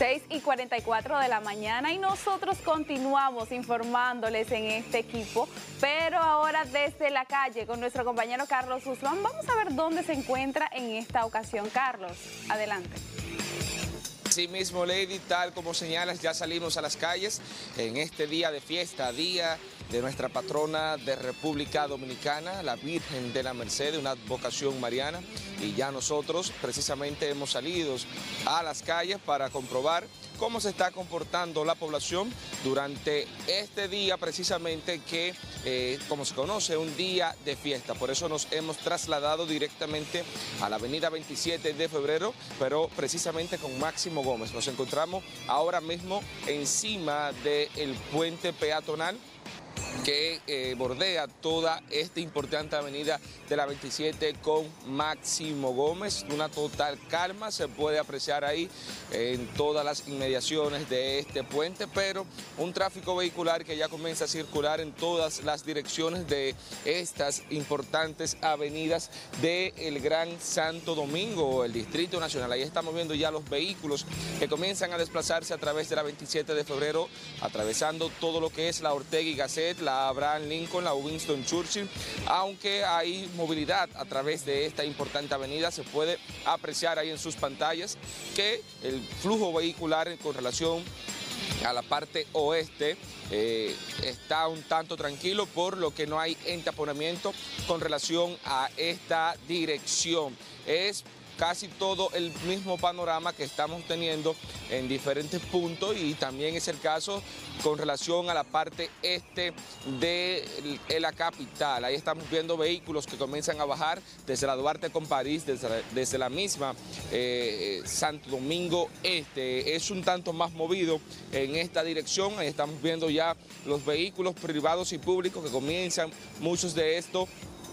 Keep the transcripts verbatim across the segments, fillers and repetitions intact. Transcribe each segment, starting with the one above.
seis y cuarenta y cuatro de la mañana y nosotros continuamos informándoles en este equipo, pero ahora desde la calle con nuestro compañero Carlos Guzmán. Vamos a ver dónde se encuentra en esta ocasión. Carlos, adelante. Sí mismo, Lady, tal como señalas, ya salimos a las calles en este día de fiesta, día de nuestra patrona de República Dominicana, la Virgen de la Merced, una advocación mariana, y ya nosotros precisamente hemos salido a las calles para comprobar cómo se está comportando la población durante este día precisamente que, eh, como se conoce, un día de fiesta. Por eso nos hemos trasladado directamente a la avenida veintisiete de febrero, pero precisamente con Máximo Gómez. Nos encontramos ahora mismo encima del puente peatonal que eh, bordea toda esta importante avenida de la veintisiete con Máximo Gómez. Una total calma se puede apreciar ahí en todas las inmediaciones de este puente, pero un tráfico vehicular que ya comienza a circular en todas las direcciones de estas importantes avenidas del Gran Santo Domingo, el Distrito Nacional. Ahí estamos viendo ya los vehículos que comienzan a desplazarse a través de la veintisiete de febrero, atravesando todo lo que es la Ortega y Gasset, la Abraham Lincoln, la Winston Churchill. Aunque hay movilidad a través de esta importante avenida, se puede apreciar ahí en sus pantallas que el flujo vehicular con relación a la parte oeste eh, está un tanto tranquilo, por lo que no hay entaponamiento con relación a esta dirección. Es casi todo el mismo panorama que estamos teniendo en diferentes puntos, y también es el caso con relación a la parte este de la capital. Ahí estamos viendo vehículos que comienzan a bajar desde la Duarte con París, desde, desde la misma eh, Santo Domingo Este. Es un tanto más movido en esta dirección. Ahí estamos viendo ya los vehículos privados y públicos que comienzan, muchos de estos,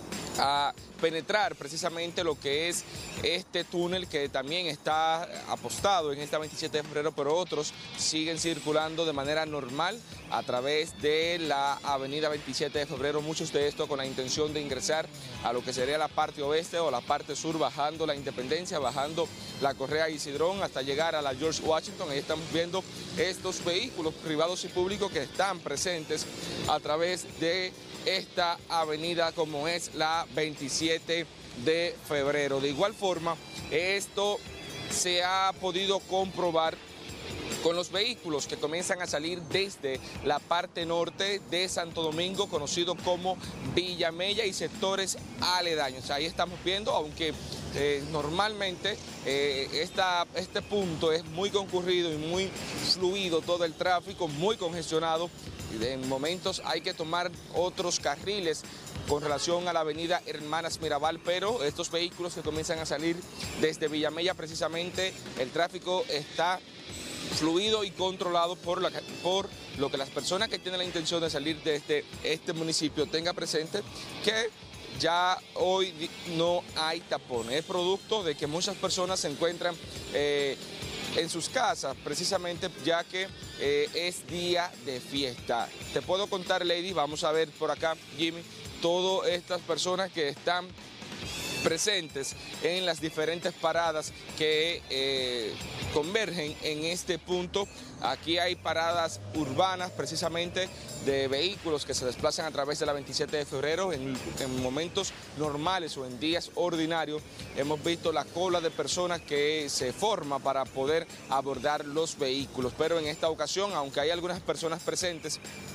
a penetrar precisamente lo que es este túnel que también está apostado en esta veintisiete de febrero, pero otros siguen circulando de manera normal a través de la avenida veintisiete de febrero, muchos de estos con la intención de ingresar a lo que sería la parte oeste o la parte sur, bajando la Independencia, bajando la Correa Isidrón hasta llegar a la George Washington. Ahí estamos viendo estos vehículos privados y públicos que están presentes a través de esta avenida como es la veintisiete de febrero. De igual forma, esto se ha podido comprobar con los vehículos que comienzan a salir desde la parte norte de Santo Domingo, conocido como Villamella y sectores aledaños. Ahí estamos viendo, aunque eh, normalmente eh, esta, este punto es muy concurrido y muy fluido, todo el tráfico muy congestionado. En momentos hay que tomar otros carriles con relación a la avenida Hermanas Mirabal, pero estos vehículos que comienzan a salir desde Villamella, precisamente el tráfico está fluido y controlado por, la, por lo que las personas que tienen la intención de salir de este, este municipio tengan presente que ya hoy no hay tapones. Es producto de que muchas personas se encuentran eh, en sus casas, precisamente ya que eh, es día de fiesta. Te puedo contar, Lady, vamos a ver por acá, Jimmy, todas estas personas que están presentes en las diferentes paradas que eh, convergen en este punto. Aquí hay paradas urbanas precisamente de vehículos que se desplazan a través de la veintisiete de febrero. En, en momentos normales o en días ordinarios hemos visto la cola de personas que se forma para poder abordar los vehículos, pero en esta ocasión, aunque hay algunas personas presentes,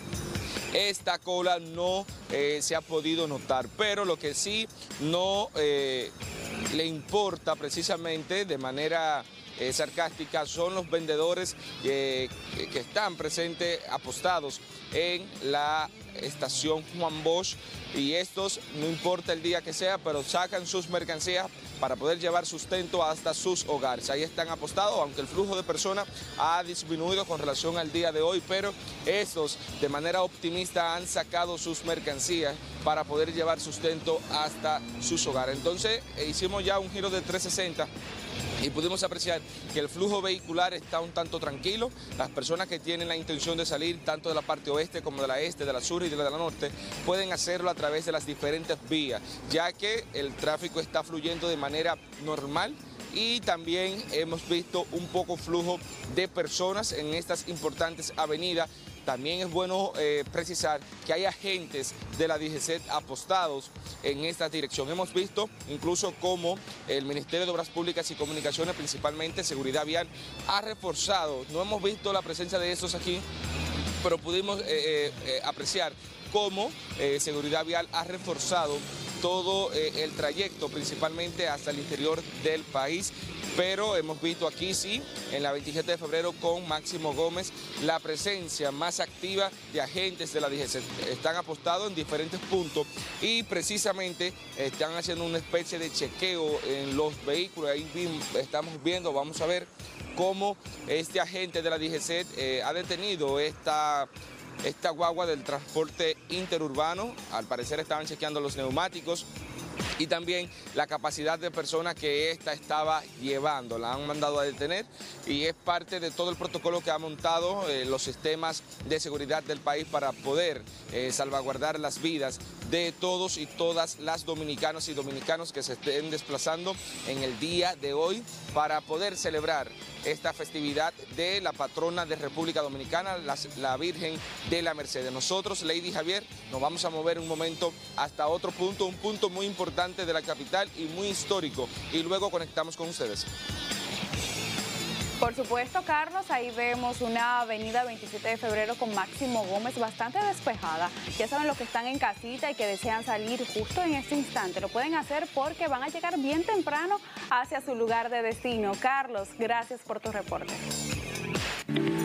esta cola no eh, se ha podido notar, pero lo que sí no eh, le importa precisamente de manera eh, sarcástica son los vendedores eh, que están presentes apostados en la estación Juan Bosch, y estos, no importa el día que sea, pero sacan sus mercancías para poder llevar sustento hasta sus hogares. Ahí están apostados, aunque el flujo de personas ha disminuido con relación al día de hoy, pero estos de manera optimista han sacado sus mercancías para poder llevar sustento hasta sus hogares. Entonces hicimos ya un giro de trescientos sesenta y pudimos apreciar que el flujo vehicular está un tanto tranquilo. Las personas que tienen la intención de salir tanto de la parte oeste como de la este, de la sur y de la norte, pueden hacerlo a través de las diferentes vías, ya que el tráfico está fluyendo de manera normal y también hemos visto un poco flujo de personas en estas importantes avenidas. También es bueno eh, precisar que hay agentes de la D G C E T apostados en esta dirección. Hemos visto incluso cómo el Ministerio de Obras Públicas y Comunicaciones, principalmente Seguridad Vial, ha reforzado. No hemos visto la presencia de estos aquí, pero pudimos eh, eh, apreciar cómo eh, Seguridad Vial ha reforzado todo eh, el trayecto, principalmente hasta el interior del país. Pero hemos visto aquí, sí, en la veintisiete de febrero con Máximo Gómez, la presencia más activa de agentes de la D G C E T. Están apostados en diferentes puntos y precisamente están haciendo una especie de chequeo en los vehículos. Ahí estamos viendo, vamos a ver cómo este agente de la D G C E T eh, ha detenido esta... esta guagua del transporte interurbano. Al parecer estaban chequeando los neumáticos y también la capacidad de personas que ésta estaba llevando. La han mandado a detener y es parte de todo el protocolo que ha montado eh, los sistemas de seguridad del país para poder eh, salvaguardar las vidas de todos y todas las dominicanas y dominicanos que se estén desplazando en el día de hoy para poder celebrar esta festividad de la patrona de República Dominicana, la, la Virgen de la Merced. Nosotros, Lady Javier, nos vamos a mover un momento hasta otro punto, un punto muy importante de la capital y muy histórico, y luego conectamos con ustedes. Por supuesto, Carlos, ahí vemos una avenida veintisiete de febrero con Máximo Gómez bastante despejada. Ya saben los que están en casita y que desean salir justo en este instante. Lo pueden hacer porque van a llegar bien temprano hacia su lugar de destino. Carlos, gracias por tu reporte.